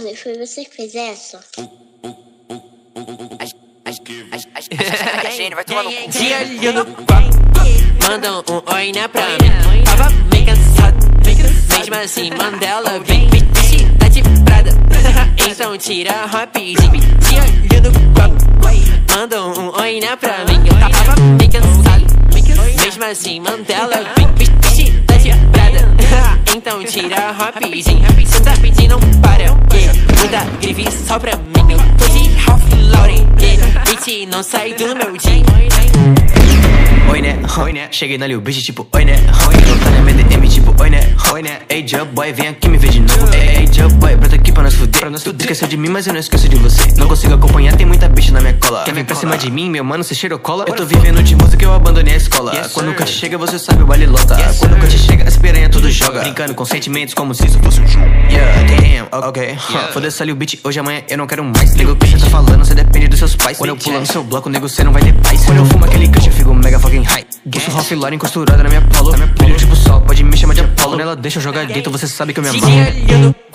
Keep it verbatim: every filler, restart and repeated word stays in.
Zé, foi você que fez essa? Vai tomar no cu. De olho no copo, mandam um oi na pra mim. Tava meio cansado, mesmo assim Mandela vem vestida de Prada. Então tira rapidinho. De olho no copo, mandam um oi na pra mim. Eu tava meio cansado, mesmo assim Mandela vem vestida de Prada. Então tira rapidinho, cê tá pedindo, não para, yeah. Muda grife só pra mim. Eu tô de Ralph Lauren, yeah. Bitch, não sai do meu jean. Oi né, oi né, cheguei na Lil Bitch tipo oi né, oi né, tá na M D M tipo oi né, oi né. Ei Joe Boy, vem aqui me ver de novo. Ei Joe Boy, brota aqui pra nós fuder, pra nós fuder. Esqueceu de mim, mas eu não esqueço de você. Não consigo acompanhar, tem muita bicha na minha cola. Quer vir pra cima de mim, meu mano, cê cheirou cola? Eu tô vivendo de música, eu abandonei a escola. Quando o cut chega, você sabe o baile lota. Quando o cut chega, as piranha tudo joga. Brincando com sentimentos como se isso fosse um jogo. Yeah, damn, ok. Foda-se a Lil Bitch, hoje amanhã eu não quero mais. Nego, o que cê tá falando, cê depende dos seus pais. Quando eu pulo no seu bloco, nego, cê não vai ter paz. Quando eu fumo aquele cut, eu fico mega fucking high. Busto Ralph Lauren costurada na minha polo. Brilho tipo sol, pode me chamar de Apollo. Nela deixa eu jogar dentro, você sabe que eu me amarro.